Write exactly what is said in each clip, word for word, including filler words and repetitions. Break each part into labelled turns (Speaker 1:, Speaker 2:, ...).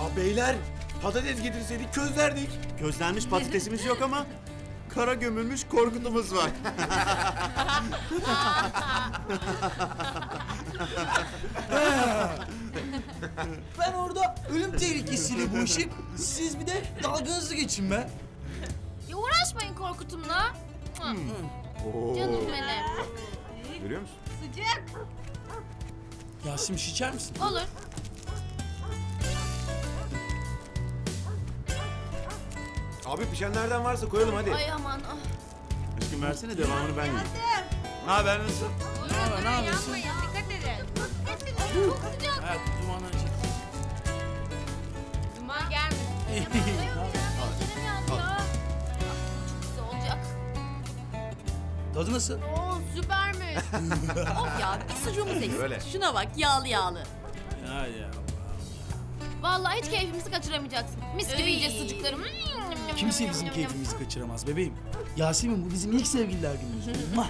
Speaker 1: Ya beyler, patates getirseydik közlerdik.
Speaker 2: Közlenmiş patatesimiz yok ama kara gömülmüş Korkut'umuz var.
Speaker 3: Ben orada ölüm tehlikesiyle bu işi, siz bir de dalganızı geçin be.
Speaker 4: Ya uğraşmayın Korkut'umla. Hmm. Canım benim.
Speaker 2: Görüyor musun?
Speaker 4: Sıcak.
Speaker 3: Yasemin içer misin?
Speaker 4: Olur.
Speaker 1: Abi pişenlerden varsa koyalım hadi.
Speaker 4: Ay aman. Ah.
Speaker 2: Aşkım versene devamını ben yiyeyim.
Speaker 1: Ne haber, nasıl?
Speaker 3: Ne haber, ne yapıyorsun?
Speaker 4: Yanmayın, dikkat edin. Çok sıcak.
Speaker 3: Evet, dumandan çek.
Speaker 4: Duman gelmesin. Canım yandı ya. Çok güzel olacak.
Speaker 3: Tadı nasıl?
Speaker 4: Oo süpermiş.
Speaker 5: Of ya bir sucuğumuz eksik.
Speaker 1: Öyle.
Speaker 5: Şuna bak yağlı yağlı.
Speaker 3: Ya ya.
Speaker 4: Vallahi hiç keyfimizi kaçıramayacaksın. Mis gibi
Speaker 5: Ey.
Speaker 4: yiyeceğiz sucuklarım.
Speaker 3: Kimse bizim keyfimizi kaçıramaz bebeğim. Yasemin bu bizim ilk sevgililer günümüz. Mwah!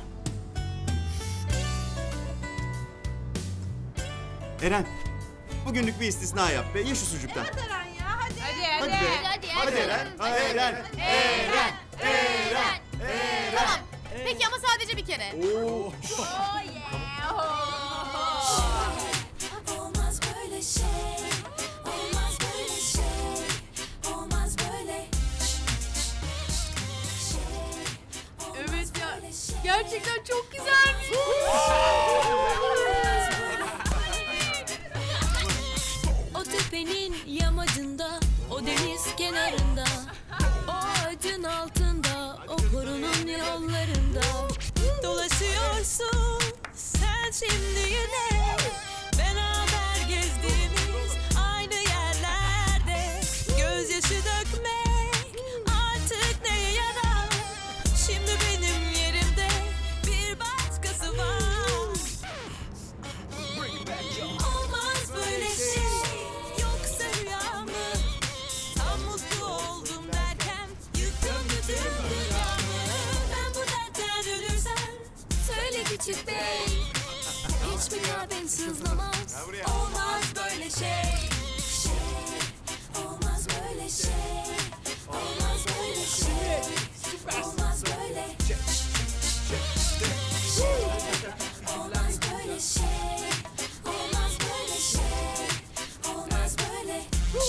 Speaker 2: Eren, bugünlük bir istisna yap be. Ye şu sucuktan.
Speaker 4: Hadi hadi.
Speaker 2: Hadi be.
Speaker 4: Hadi
Speaker 2: Hadi Eren. Hadi Eren.
Speaker 4: Eren. Eren.
Speaker 5: Tamam. Peki ama sadece bir kere.
Speaker 4: Oh yeah.
Speaker 6: Olmaz böyle şey, olmaz böyle şey, olmaz böyle şey.
Speaker 5: Evet ya. Gerçekten çok güzelmiş.
Speaker 6: O tepenin yamacında, o deniz kenarında, o ağacın altında, o korunun yollarında dolaşıyorsun sen şimdi yine. Beraber gezdiğimiz aynı yerlerde gözyaşı dökmek artık neye yarar? Şimdi benim yerimde bir başkası var. Olmaz böyle şey, yoksa rüya mı? Tam mutlu oldum derken yıktım bütün dünyamı. Ben bu dertten ölürsem söyle küçük bey, hiç mi kalbin sızlamaz? Olmaz böyle şey, şey, olmaz böyle şey, olmaz böyle şey, olmaz böyle şey, olmaz böyle şey, olmaz böyle şey, olmaz böyle.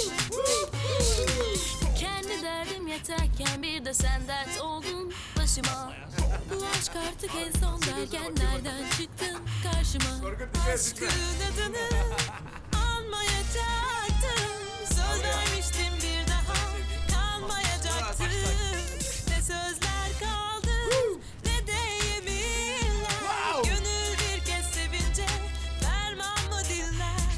Speaker 6: Kendi derdim yeterken bir de sen dert oldun başıma. Bu aşk artık en son derken nereden çıktın karşıma? Aşkın adını anmayacaktım. Söz vermiştim bir daha kalmayacaktım. Ne sözler kaldı ne de yeminler. Gönül bir kez sevince ferman mı dinler?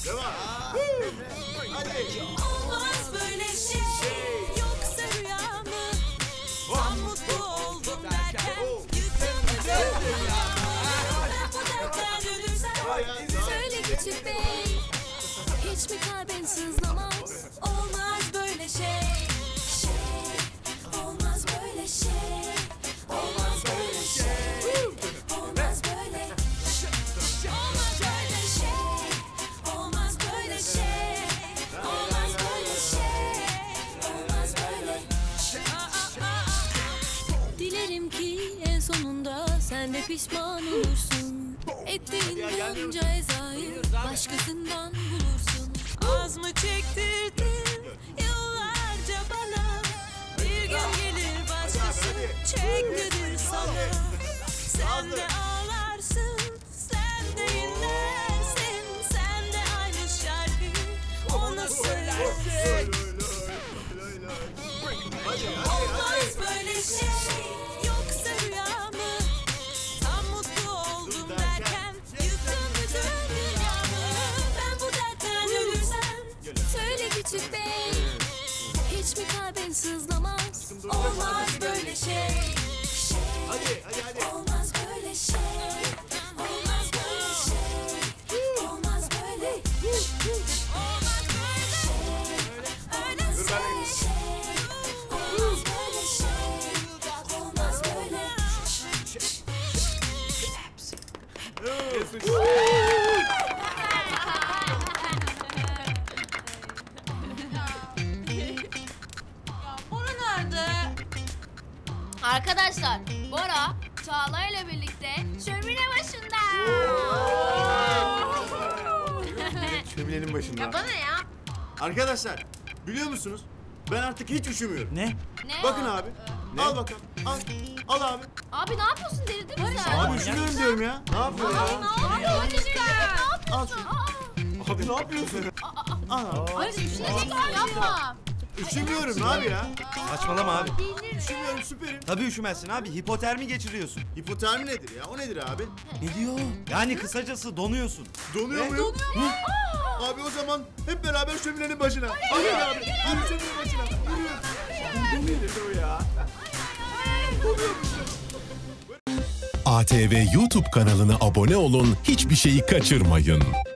Speaker 6: Olmaz böyle şey, yoksa rüya mı? Tam mutlu oldum derken yıktım bütün dünyamı. Ben bu dertten ölürsem söyle küçük bey, hiç mi kalbin sızlamaz? Olmaz böyle şey, şey, olmaz böyle şey, olmaz böyle şey, olmaz böyle, olmaz böyle şey, olmaz böyle şey, olmaz böyle şey, olmaz böyle. Dilerim ki en sonunda sen de pişman olursun. Ettiğin bunca ezayı başkasından bulursun. Az mı çektirdin yıllarca bana? Bir gün gelir başkası çektirir sana. Sen de ağlarsın, sen de inlersin, sen de aynı şarkıyı ona söylersin. Olmaz böyle şey, yoksa rüya mı? Tam mutlu oldum derken yıktım bütün dünyamı. Ben bu dertten ölürsem söyle küçük bey, hiç mi kalbin sızlamaz? Olmaz böyle şey, şey, olmaz böyle şey, olmaz böyle şey, olmaz böyle, olmaz böyle şey, öyle söyle şey, olmaz böyle şey, olmaz böyle.
Speaker 4: Arkadaşlar, Bora, Çağla ile birlikte şömine başında.
Speaker 2: Şöminenin başında.
Speaker 4: Bana ya.
Speaker 2: Arkadaşlar biliyor musunuz? Ben artık hiç üşümüyorum.
Speaker 3: Ne?
Speaker 4: Ne?
Speaker 2: Bakın abi. Al bakalım. Al. Al abi.
Speaker 4: Abi ne yapıyorsun, delirdin mi sen?
Speaker 2: Abi üşümüyorum diyorum ya.
Speaker 1: Ne yapıyorsun ya?
Speaker 4: Ne yapıyorsun sen?
Speaker 2: Al şunu.
Speaker 1: Abi ne yapıyorsun?
Speaker 2: Al.
Speaker 4: Ay üşüyeceksin, yapma.
Speaker 2: Üşümüyorum abi ya.
Speaker 1: Saçmalama abi.
Speaker 2: Üşümüyorum süperim.
Speaker 1: Tabii üşümezsin abi. Hipotermi geçiriyorsun.
Speaker 2: Hipotermi nedir ya? O nedir abi?
Speaker 3: Ne diyor?
Speaker 1: Yani kısacası donuyorsun.
Speaker 2: Donuyor muyum? Donuyor. Abi o zaman hep beraber şöminenin başına. Hadi abi. Yürü şöminenin başına. Yürü.
Speaker 7: A T V YouTube kanalına abone olun, hiçbir şeyi kaçırmayın.